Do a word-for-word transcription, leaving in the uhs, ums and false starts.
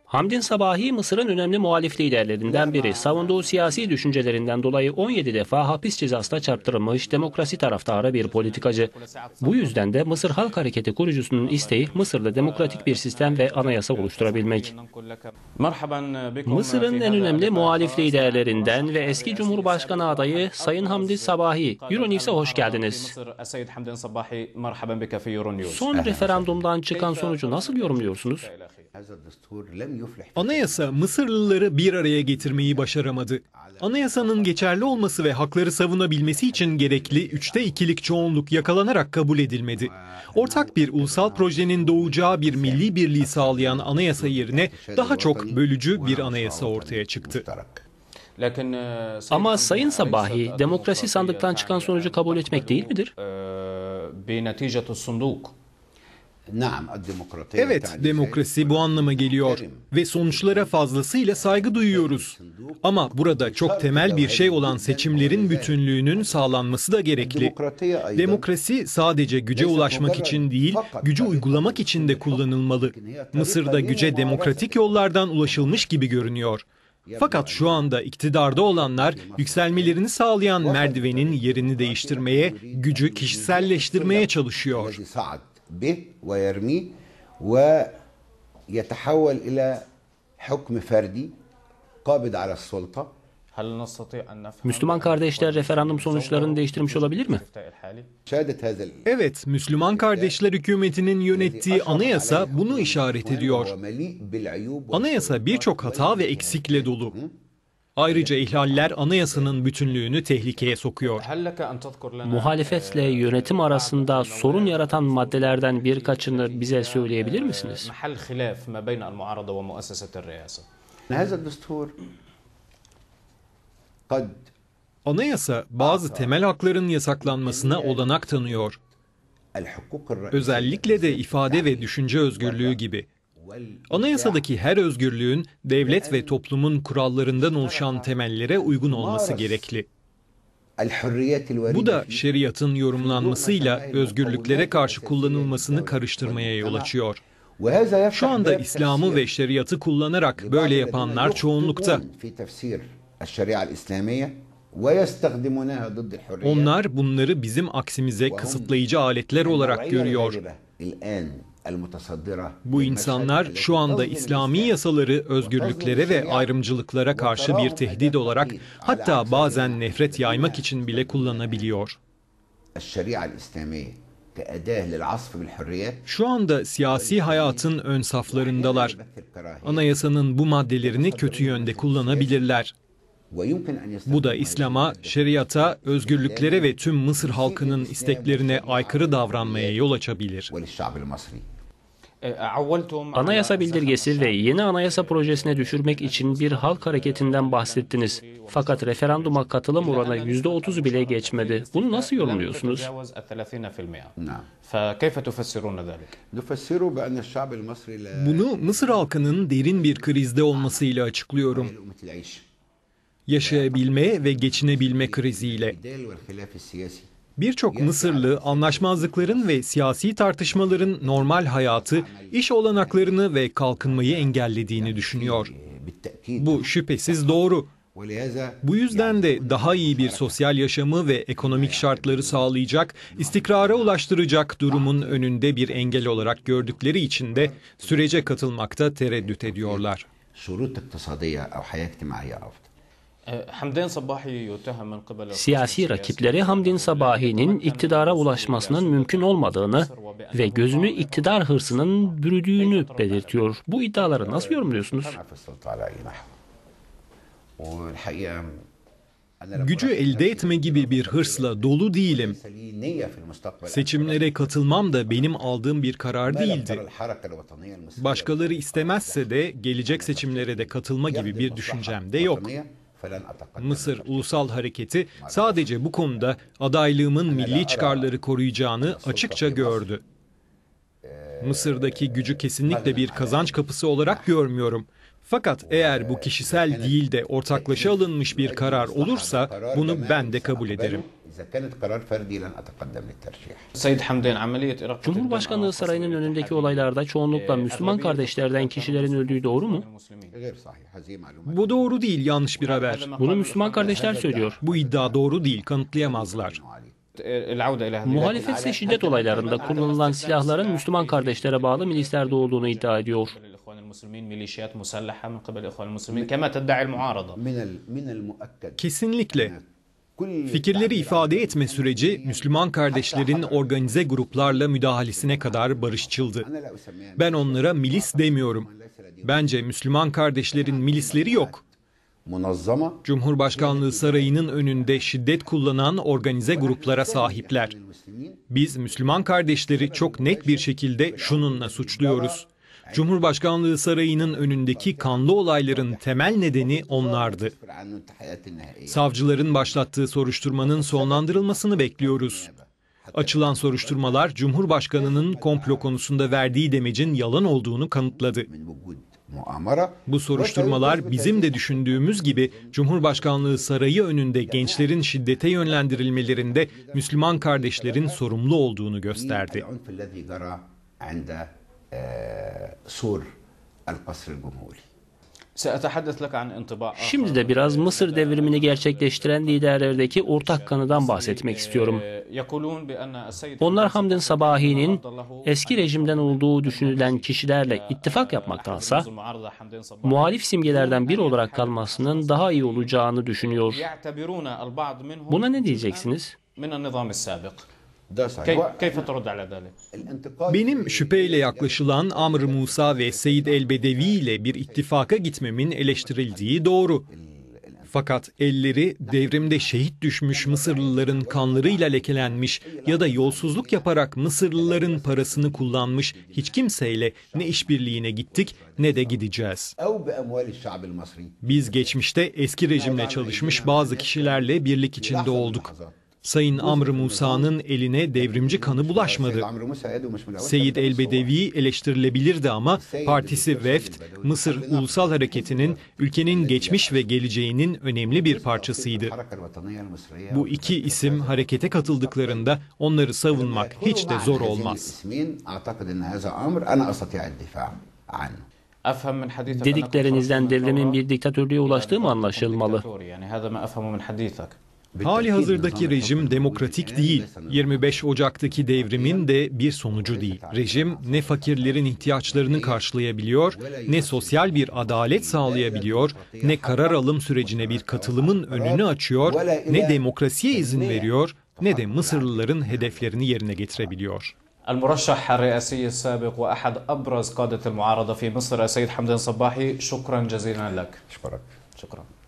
Hamdin Sabahi, Mısır'ın önemli muhalif liderlerinden biri. Savunduğu siyasi düşüncelerinden dolayı on yedi defa hapis cezasına çarptırılmış demokrasi taraftarı bir politikacı. Bu yüzden de Mısır Halk Hareketi kurucusunun isteği Mısır'da demokratik bir sistem ve anayasa oluşturabilmek. Mısır'ın en önemli muhalif liderlerinden ve eski Cumhurbaşkanı adayı Sayın Hamdin Sabahi, Euronews'e hoş geldiniz. Son referandumdan çıkan sonucu nasıl yorumluyorsunuz? Anayasa Mısırlıları bir araya getirmeyi başaramadı. Anayasanın geçerli olması ve hakları savunabilmesi için gerekli üçte ikilik çoğunluk yakalanarak kabul edilmedi. Ortak bir ulusal projenin doğacağı bir milli birliği sağlayan anayasa yerine daha çok bölücü bir anayasa ortaya çıktı. Ama Sayın Sabahi, demokrasi sandıktan çıkan sonucu kabul etmek değil midir? Evet, demokrasi bu anlama geliyor ve sonuçlara fazlasıyla saygı duyuyoruz. Ama burada çok temel bir şey olan seçimlerin bütünlüğünün sağlanması da gerekli. Demokrasi sadece güce ulaşmak için değil, gücü uygulamak için de kullanılmalı. Mısır'da güce demokratik yollardan ulaşılmış gibi görünüyor. Fakat şu anda iktidarda olanlar yükselmelerini sağlayan merdivenin yerini değiştirmeye, gücü kişiselleştirmeye çalışıyor. به ويرميه ويتحول إلى حكم فردي قابض على السلطة. Müslüman kardeşler referandum sonuçlarını değiştirmiş olabilir mi? Evet, Müslüman Kardeşler Hükümeti'nin yönettiği anayasa bunu işaret ediyor. Anayasa birçok hata ve eksikle dolu. Ayrıca ihlaller anayasanın bütünlüğünü tehlikeye sokuyor. Muhalefetle yönetim arasında sorun yaratan maddelerden birkaçını bize söyleyebilir misiniz? Anayasa bazı temel hakların yasaklanmasına olanak tanıyor. Özellikle de ifade ve düşünce özgürlüğü gibi. Anayasadaki her özgürlüğün devlet ve toplumun kurallarından oluşan temellere uygun olması gerekli. Bu da şeriatın yorumlanmasıyla özgürlüklere karşı kullanılmasını karıştırmaya yol açıyor. Şu anda İslam'ı ve şeriatı kullanarak böyle yapanlar çoğunlukta. Onlar bunları bizim aksimize kısıtlayıcı aletler olarak görüyor. Bu insanlar şu anda İslami yasaları özgürlüklere ve ayrımcılıklara karşı bir tehdit olarak, hatta bazen nefret yaymak için bile kullanabiliyor. Şu anda siyasi hayatın ön saflarındalar. Anayasanın bu maddelerini kötü yönde kullanabilirler. Bu da İslam'a, şeriata, özgürlüklere ve tüm Mısır halkının isteklerine aykırı davranmaya yol açabilir. Anayasa bildirgesi ve yeni anayasa projesine düşürmek için bir halk hareketinden bahsettiniz. Fakat referanduma katılım oranı yüzde otuzu bile geçmedi. Bunu nasıl yorumluyorsunuz? Bunu Mısır halkının derin bir krizde olmasıyla açıklıyorum. Yaşayabilme ve geçinebilme kriziyle. Birçok Mısırlı anlaşmazlıkların ve siyasi tartışmaların normal hayatı, iş olanaklarını ve kalkınmayı engellediğini düşünüyor. Bu şüphesiz doğru. Bu yüzden de daha iyi bir sosyal yaşamı ve ekonomik şartları sağlayacak, istikrara ulaştıracak durumun önünde bir engel olarak gördükleri için de sürece katılmakta tereddüt ediyorlar. Siyasi rakipleri Hamdin Sabahi'nin iktidara ulaşmasının mümkün olmadığını ve gözünü iktidar hırsının bürüdüğünü belirtiyor. Bu iddiaları nasıl yorumluyorsunuz? Gücü elde etme gibi bir hırsla dolu değilim. Seçimlere katılmam da benim aldığım bir karar değildi. Başkaları istemezse de gelecek seçimlere de katılma gibi bir düşüncem de yok. Mısır Ulusal Hareketi sadece bu konuda adaylığımın milli çıkarları koruyacağını açıkça gördü. Mısır'daki gücü kesinlikle bir kazanç kapısı olarak görmüyorum. Fakat eğer bu kişisel değil de ortaklaşa alınmış bir karar olursa bunu ben de kabul ederim. إذا كانت قرار فردي لن أتقدم للترشيح. Sayid Hamdin ameliyat Irak Cumhurbaşkanlığı sarayının önündeki olaylarda çoğunlukla Müslüman kardeşlerden kişilerin öldüğü doğru mu? غير صحيح. هذه معلومات. Bu doğru değil, yanlış bir haber. Bunu Müslüman kardeşler söylüyor. Bu iddia doğru değil, kanıtlayamazlar. Muhalefet ise şiddet olaylarında kullanılan silahların Müslüman kardeşlere bağlı milislerde olduğunu iddia ediyor. من ال- من المؤكد Kesinlikle. كل Fikirleri ifade etme süreci Müslüman kardeşlerin organize gruplarla müdahalesine kadar barışçıldı. أنا لا أسميها Ben onlara milis demiyorum. Bence Müslüman kardeşlerin milisleri yok. منظمة Cumhurbaşkanlığı sarayının önünde şiddet kullanan organize gruplara sahipler. المسلمين Biz Müslüman kardeşleri çok net bir şekilde şununla suçluyoruz. Cumhurbaşkanlığı sarayının önündeki kanlı olayların temel nedeni onlardı. عن التحقيقات النهائية. Savcıların başlattığı soruşturmanın sonlandırılmasını bekliyoruz. Açılan soruşturmalar Cumhurbaşkanı'nın komplo konusunda verdiği demecin yalan olduğunu kanıtladı. من وجود مؤامرة. Bu soruşturmalar bizim de düşündüğümüz gibi Cumhurbaşkanlığı sarayı önünde gençlerin şiddete yönlendirilmelerinde Müslüman kardeşlerin sorumlu olduğunu gösterdi. العنف الذي جرى عند آه، سور القصر الجمهوري. Şimdi de biraz Mısır devrimini gerçekleştiren liderlerdeki ortak kanıdan bahsetmek istiyorum. Onlar Hamdin Sabahi'nin eski rejimden olduğu düşünülen kişilerle ittifak yapmaktansa muhalif simgelerden biri olarak kalmasının daha iyi olacağını düşünüyor. Buna ne diyeceksiniz? ده صحيح. كيف ترد على ذلك؟ الانتقاد Benim şüpheyle yaklaşılan Amr Musa ve Seyyid el-Bedevi ile bir ittifaka gitmemin eleştirildiği doğru. Fakat elleri devrimde şehit düşmüş Mısırlıların kanlarıyla lekelenmiş ya da yolsuzluk yaparak Mısırlıların parasını kullanmış hiç kimseyle ne işbirliğine gittik ne de gideceğiz. أو بأموال الشعب المصري. Biz geçmişte eski rejimle çalışmış bazı kişilerle birlik içinde olduk. Sayın Amr Musa'nın eline devrimci kanı bulaşmadı. Seyyid el-Bedevi eleştirilebilirdi ama partisi Vefd, Mısır Ulusal Hareketi'nin ülkenin geçmiş ve geleceğinin önemli bir parçasıydı. Bu iki isim harekete katıldıklarında onları savunmak hiç de zor olmaz. Dediklerinizden devrimin bir diktatörlüğe ulaştığı mı anlaşılmalı? Hali hazırdaki rejim demokratik değil. yirmi beş Ocak'taki devrimin de bir sonucu değil. Rejim ne fakirlerin ihtiyaçlarını karşılayabiliyor, ne sosyal bir adalet sağlayabiliyor, ne karar alım sürecine bir katılımın önünü açıyor, ne demokrasiye izin veriyor, ne de Mısırlıların hedeflerini yerine getirebiliyor. المرشح الرئاسي السابق وأحد أبرز قادة المعارضة في مصر السيد حمدين صباحي شكرا جزيلا لك. أشكرك. شكرا.